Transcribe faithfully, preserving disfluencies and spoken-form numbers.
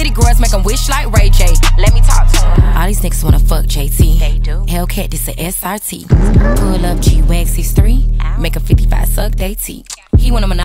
city girls make 'em wish like Ray J. Let me talk to 'em. All these niggas wanna fuck J T. They do. Hellcat, this a S R T. Pull up G-Wax, he's three. Make a fifty-five suck they teeth. He want 'em